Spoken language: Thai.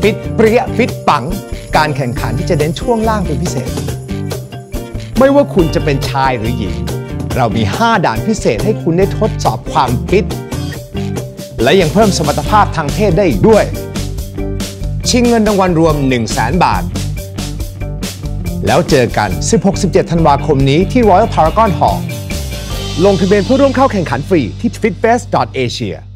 ฟิตเปรี้ยฟิตปังการแข่งขันที่จะเน้นช่วงล่างเป็นพิเศษไม่ว่าคุณจะเป็นชายหรือหญิงเรามี5ด่านพิเศษให้คุณได้ทดสอบความฟิตและยังเพิ่มสมรรถภาพทางเพศได้อีกด้วยชิงเงินรางวัลรวม 100,000 บาทแล้วเจอกัน 16-17 ธันวาคมนี้ที่ Royal Paragon Hall ลงทะเบียนเพื่อร่วมเข้าแข่งขันฟรีที่ fitfest.asia